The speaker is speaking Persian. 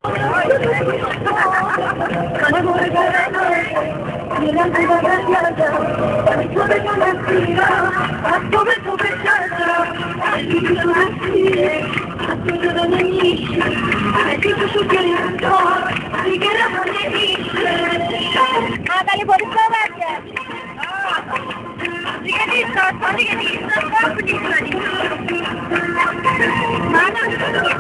Kali boleh bawa aja. Jika di start, mana?